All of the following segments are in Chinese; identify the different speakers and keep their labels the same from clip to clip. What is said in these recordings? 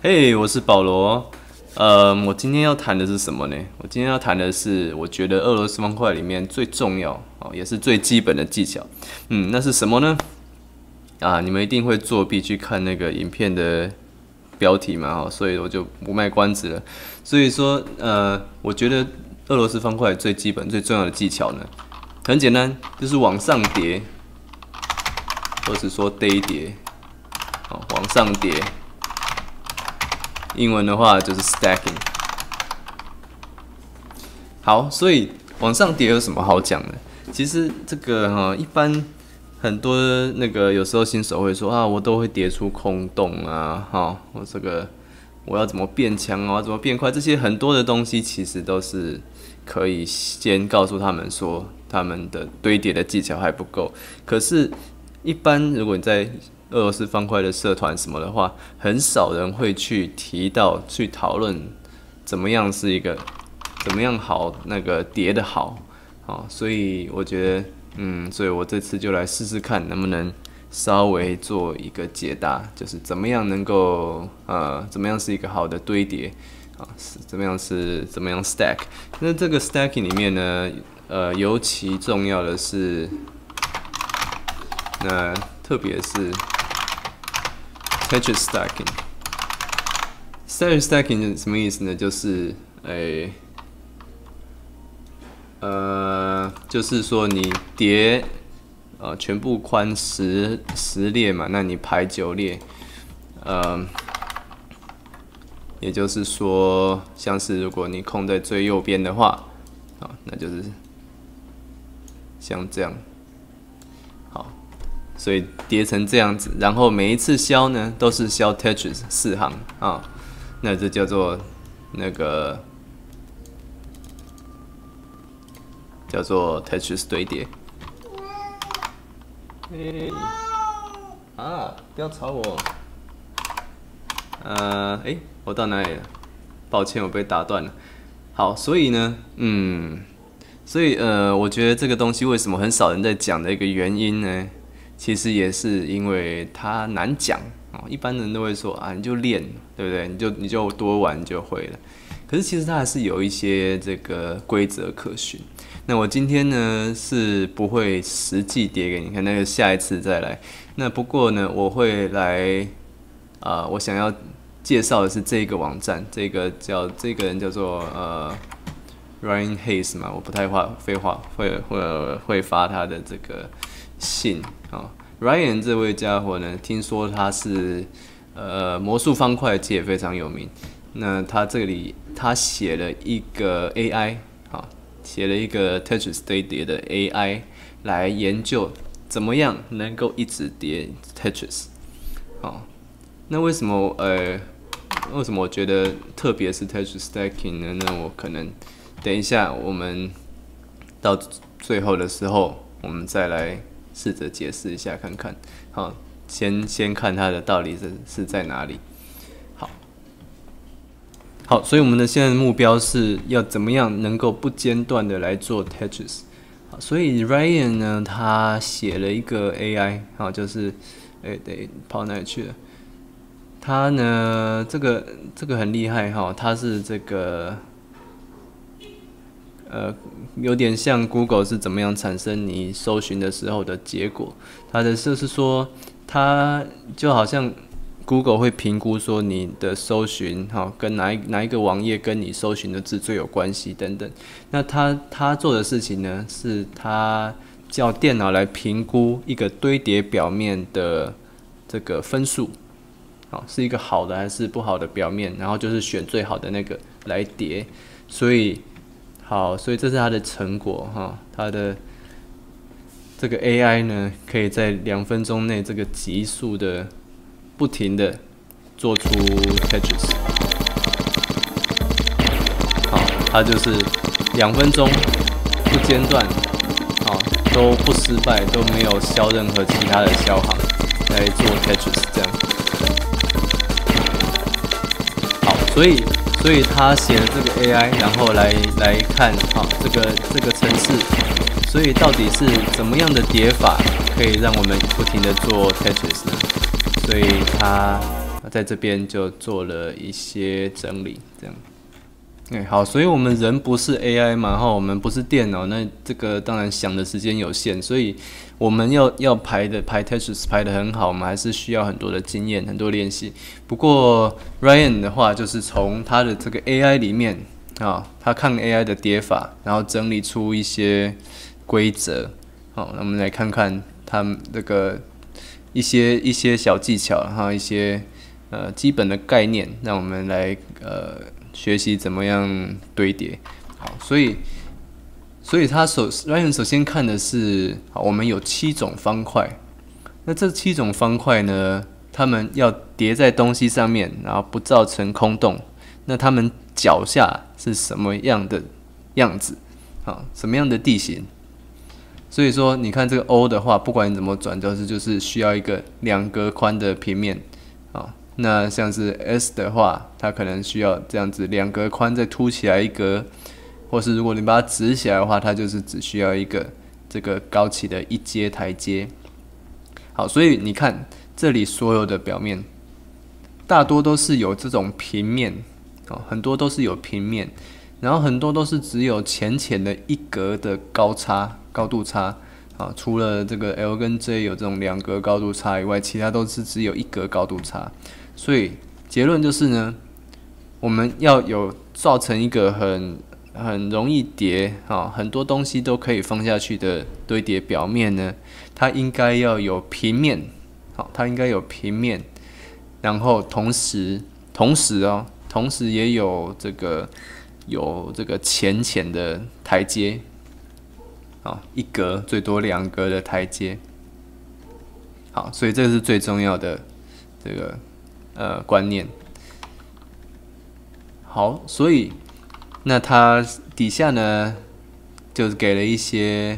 Speaker 1: 嘿，我是保罗。我今天要谈的是什么呢？我今天要谈的是，我觉得俄罗斯方块里面最重要也是最基本的技巧。那是什么呢？你们一定会作弊去看那个影片的标题嘛，所以我就不卖关子了。所以说，我觉得俄罗斯方块最基本、最重要的技巧呢，很简单，就是往上叠，或是说堆叠，往上叠。英文的话就是 stacking。好，所以往上叠有什么好讲的？其实这个一般很多那个有时候新手会说我都会叠出空洞我要怎么变强怎么变快，这些很多的东西其实都是可以先告诉他们说他们的堆叠的技巧还不够。可是，一般如果你在俄罗斯方块的社团什么的话，很少人会去提到、去讨论怎么样好那个叠的好，所以我觉得，所以我这次就来试试看能不能稍微做一个解答，就是怎么样能够怎么样是一个好的堆叠怎么样 stack。那这个 stacking 里面呢，尤其重要的是，特别是Tetris stacking。Tetris stacking 什么意思呢？就是就是说你叠全部宽10列嘛，那你排9列，也就是说，像是如果你空在最右边的话，那就是像这样。所以叠成这样子，然后每一次消呢都是消 Tetris 4行那这叫做叫做 Tetris 堆叠。不要吵我。我到哪里了？抱歉，我被打断了。好，所以呢，我觉得这个东西为什么很少人在讲的一个原因呢？其实也是因为它难讲一般人都会说你就练，对不对？你就多玩就会了。可是其实它还是有一些这个规则可循。那我今天呢是不会实际叠给你看，那个下一次再来。那不过呢，我会来我想要介绍的是这个网站，这个人叫做Ryan Hayes 嘛，我不太会发他的这个信Ryan 这位家伙呢，听说他是魔术方块界非常有名。那他这里写了一个 AI 写了一个 Tetris 堆叠的 AI 来研究怎么样能够一直叠 Tetris。那为什么我觉得特别是 Tetris stacking 呢？那我可能等一下我们到最后的时候，我们再来试着解释一下看看。先看它的道理是在哪里。好，所以我们的现在的目标是要怎么样能够不间断的来做 Tetris。所以 Ryan 呢，他写了一个 AI，就是跑哪里去了？他呢，这个很厉害他是这个有点像 Google 是怎么样产生你搜寻的时候的结果。他的就是说，他就好像 Google 会评估说你的搜寻跟哪一个网页跟你搜寻的字最有关系等等。那他做的事情呢，是他叫电脑来评估一个堆叠表面的这个分数，是一个好的还是不好的表面，然后就是选最好的那个来叠。所以这是他的成果他的这个 AI 呢，可以在2分钟内这个急速的不停的做出 Tetris。它就是2分钟不间断，都不失败，都没有消任何其他的消行来做 Tetris 这样。所以他写了这个 AI， 然后来看这个程式，所以到底是怎么样的叠法可以让我们不停的做 Tetris 呢？所以他在这边就做了一些整理，这样。好，所以我们人不是 AI 嘛，我们不是电脑，那这个当然想的时间有限，所以我们要排 Tetris 排得很好，我们还是需要很多的经验，很多练习。不过 Ryan 的话，就是从他的这个 AI 里面他看 AI 的叠法，然后整理出一些规则。好，那我们来看看他们这个一些小技巧，然后一些基本的概念，让我们来学习怎么样堆叠。好，所以他Ryan 首先看的是，我们有7种方块。那这7种方块呢，它们要叠在东西上面，然后不造成空洞。那它们脚下是什么样的样子？什么样的地形？所以说，你看这个 O 的话，不管你怎么转，就是需要一个2格宽的平面。那像是 S 的话，它可能需要这样子2格宽再凸起来1格，或是如果你把它直起来的话，它就是只需要一个这个高起的1阶台阶。好，所以你看这里所有的表面，大多都是有这种平面，很多都是有平面，然后很多都是只有浅浅的1格的高度差。除了这个 L 跟 J 有这种2格高度差以外，其他都是只有1格高度差。所以结论就是呢，我们要有造成一个很容易叠很多东西都可以放下去的堆叠表面呢，它应该要有平面，它应该有平面，然后同时也有这个浅浅的台阶。1格最多2格的台阶。好，所以这是最重要的这个观念。好，所以那它底下呢，就是给了一些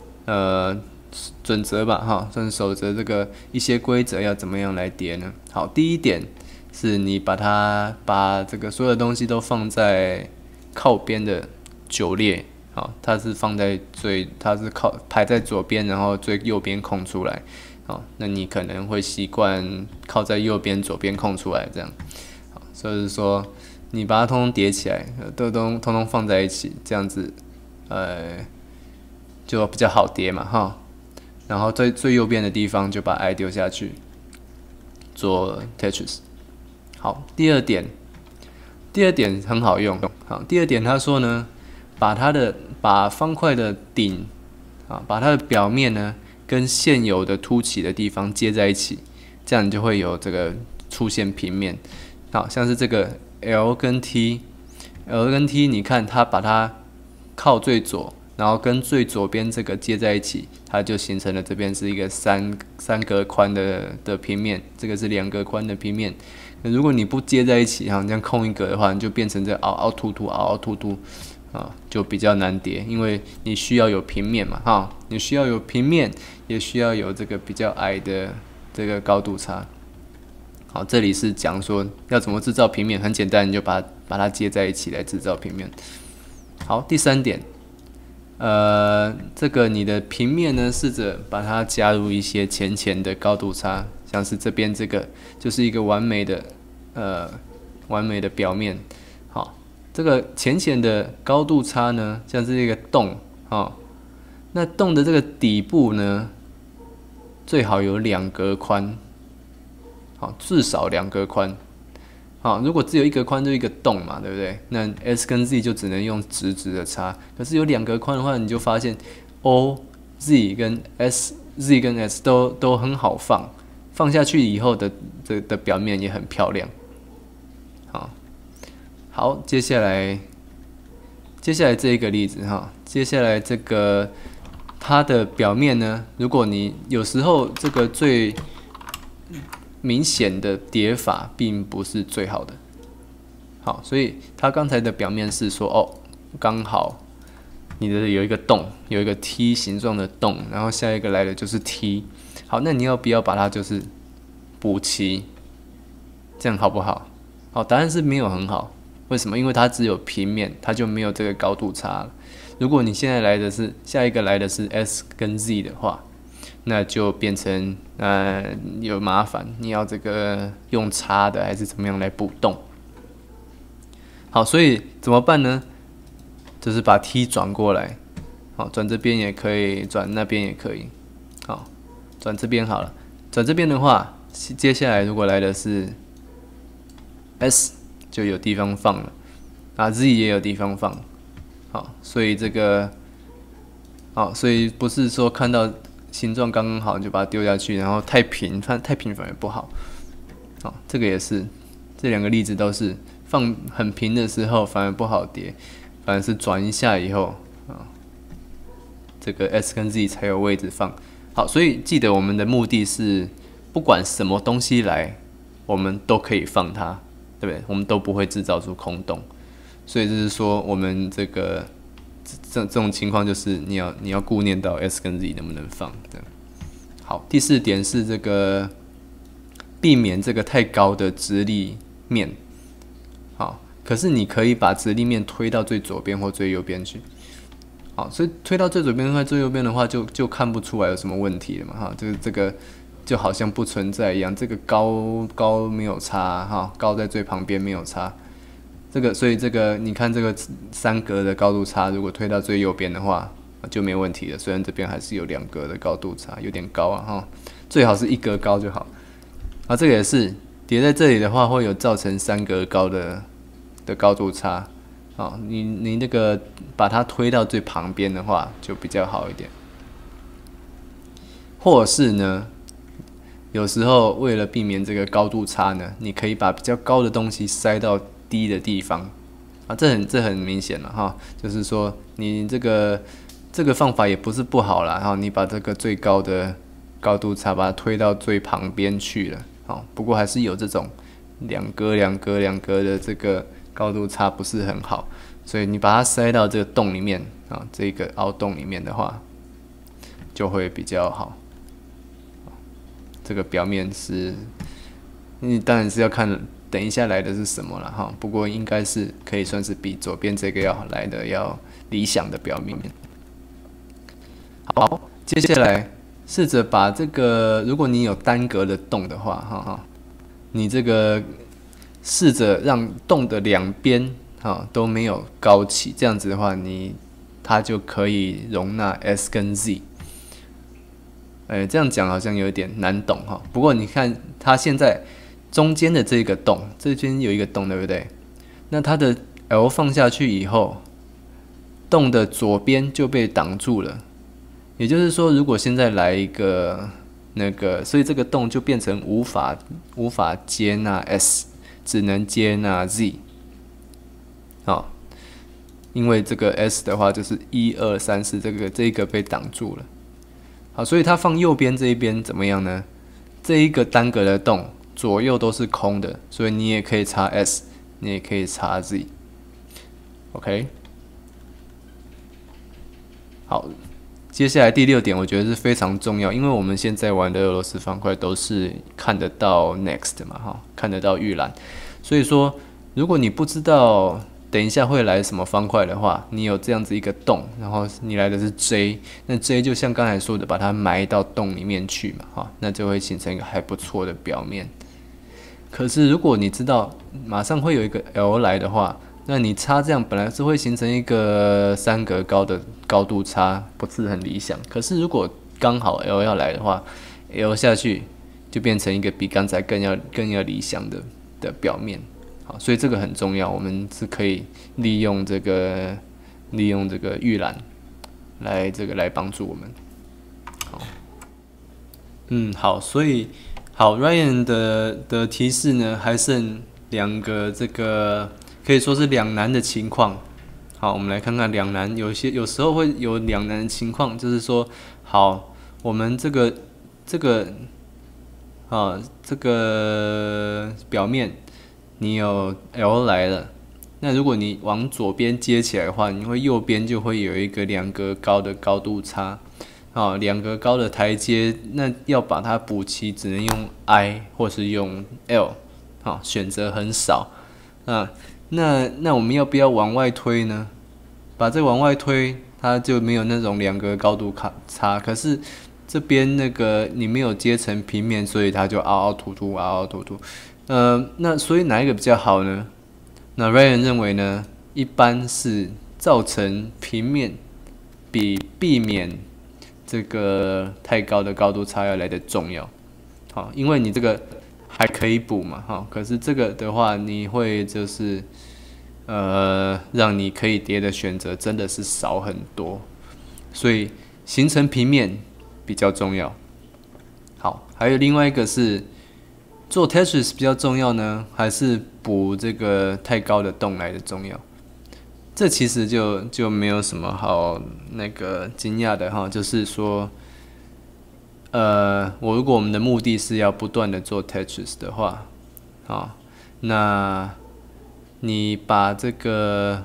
Speaker 1: 准则吧，算是守则，这个一些规则要怎么样来叠呢？好，第一点是你把这个所有的东西都放在靠边的9列。它是它是排在左边，然后最右边空出来。那你可能会习惯靠在右边，左边空出来这样。所以说你把它通通叠起来，通通放在一起，这样子就比较好叠嘛然后在最右边的地方就把 I 丢下去做 Tetris。好，第二点很好用。好，第二点他说呢，把方块的顶把它的表面呢跟现有的凸起的地方接在一起，这样你就会有这个出现平面。好，像是这个 L 跟 T， 你看它把它靠最左，然后跟最左边这个接在一起，它就形成了这边是一个3格宽的平面，这个是2格宽的平面。如果你不接在一起，这样空1格的话，你就变成这凹凹凸凸。就比较难叠，因为你需要有平面嘛，你需要有平面，也需要有这个比较矮的这个高度差。好，这里是讲说要怎么制造平面，很简单，你就把它接在一起来制造平面。好，第3点，这个你的平面呢，试着把它加入一些浅的高度差，像是这边这个就是一个完美的表面。这个浅的高度差呢，像是一个洞那洞的这个底部呢，最好有2格宽，至少2格宽。如果只有1格宽，就一个洞嘛，对不对？那 S 跟 Z 就只能用直的差。可是有2格宽的话，你就发现 Z 跟 S 都很好放下去以后的表面也很漂亮。好，接下来这一个例子接下来这个它的表面呢，如果你有时候这个最明显的叠法并不是最好的。好，所以它刚才的表面是说刚好你的有一个洞，有一个 T 形状的洞，然后下一个来的就是 T。好，那你要不要把它就是补齐？这样好不好？好，答案是没有很好。为什么？因为它只有平面，它就没有这个高度差了。如果你现在下一个来的是 S 跟 Z 的话， 那就变成有麻烦，你要这个用插的还是怎么样来补洞？好，所以怎么办呢？就是把 T 转过来，好，转这边也可以，转那边也可以，好，转这边好了。转这边的话，接下来如果来的是 S， 就有地方放了，Z 也有地方放，好，所以这个，好，所以不是说看到形状刚刚好就把它丢下去，然后太平反而不好。好，这个也是，这两个例子都是放很平的时候反而不好叠，反而是转一下以后这个 S 跟 Z 才有位置放。好，所以记得我们的目的是，不管什么东西来，我们都可以放它，对不对？我们都不会制造出空洞。所以就是说，我们这种情况就是你要顾念到 S 跟 Z 能不能放。好，第4点是这个避免这个太高的直立面。好，可是你可以把直立面推到最左边或最右边去。好，所以推到最左边或最右边的话就看不出来有什么问题了嘛，哈，这个就好像不存在一样，这个高没有差，哈，高在最旁边没有差，所以这个你看这个3格的高度差，如果推到最右边的话就没问题了，虽然这边还是有2格的高度差，有点高啊，哈，最好是1格高就好。啊，这个也是叠在这里的话会有造成3格高的高度差。好，你那个把它推到最旁边的话，就比较好一点。或是呢，有时候为了避免这个高度差呢，你可以把比较高的东西塞到低的地方。啊，这很明显了哈，就是说你这个方法也不是不好啦，哈，你把这个最高的高度差把它推到最旁边去了。好，不过还是有这种2格的这个高度差不是很好，所以你把它塞到这个洞里面啊，这个凹洞里面的话，就会比较好。这个表面是，你当然是要看等一下来的是什么了哈，不过应该是可以算是比左边这个要来的要理想的表面。好，接下来试着把这个，如果你有单格的洞的话，哈，你这个试着让洞的2边都没有高起，这样子的话，它就可以容纳 S 跟 Z。这样讲好像有点难懂哈。不过你看，它现在中间的这个洞，这边有一个洞，对不对？那它的 L 放下去以后，洞的左边就被挡住了。也就是说，如果现在来一个所以这个洞就变成无法接纳 S， 只能接纳 Z。好，因为这个 S 的话就是1、2、3、4，这个被挡住了。好，所以它放右边这一边怎么样呢？这一个单格的洞左右都是空的，所以你也可以插 S， 你也可以插 Z。OK， 好，接下来第6点，我觉得是非常重要，因为我们现在玩的俄罗斯方块都是看得到 next 嘛，哈，看得到预览，所以说如果你不知道等一下会来什么方块的话，你有这样子一个洞，然后你来的是 J， 那 J 就像刚才说的，把它埋到洞里面去嘛，哈，那就会形成一个还不错的表面。可是如果你知道马上会有一个 L 来的话，那你插这样本来是会形成一个3格高的高度差，不是很理想。可是如果刚好 L 要来的话 ，L 下去就变成一个比刚才更要理想的表面。好，所以这个很重要，我们是可以利用这个预览来帮助我们。好，好，所以好 Ryan 的提示呢，还剩2个这个可以说是两难的情况。好，我们来看看两难，有时候会有两难的情况，就是说，好，我们这个表面。你有 L 来了，那如果你往左边接起来的话，你会右边就会有一个2格高的高度差，2格高的台阶，那要把它补齐，只能用 I 或是用 L， 选择很少，那我们要不要往外推呢？把这往外推，它就没有那种2格高度差，可是这边那个你没有接成平面，所以它就凹凹凸凸，凹凹凸凸。那所以哪一个比较好呢？那 Ryan 认为呢，一般是造成平面比避免这个太高的高度差要来的重要。好，因为你这个还可以补嘛，哈，可是这个的话，你会就是让你可以叠的选择真的是少很多，所以形成平面比较重要。好，还有另外一个是做 Tetris 比较重要呢，还是补这个太高的洞来的重要？这其实就没有什么好那个惊讶的哈，就是说，如果我们的目的是要不断的做 Tetris 的话，啊，那你把这个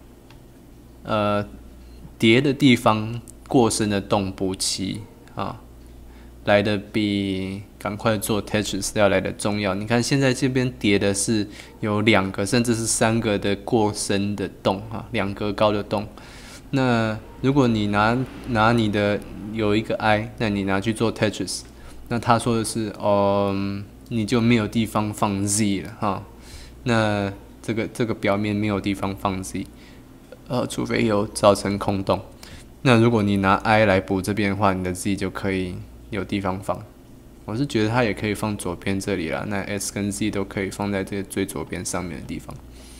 Speaker 1: 叠的地方过深的洞补齐啊，来的比赶快做 Tetris 要来的重要。你看现在这边叠的是有2个甚至是3个的过深的洞啊，2格高的洞。那如果你拿你的有一个 I， 那你拿去做 Tetris， 那他说的是你就没有地方放 Z 了哈。那这个表面没有地方放 Z， 除非有造成空洞。那如果你拿 I 来补这边的话，你的 Z 就可以有地方放。我是觉得它也可以放左边这里啦，那 S 跟 Z 都可以放在这个最左边上面的地方。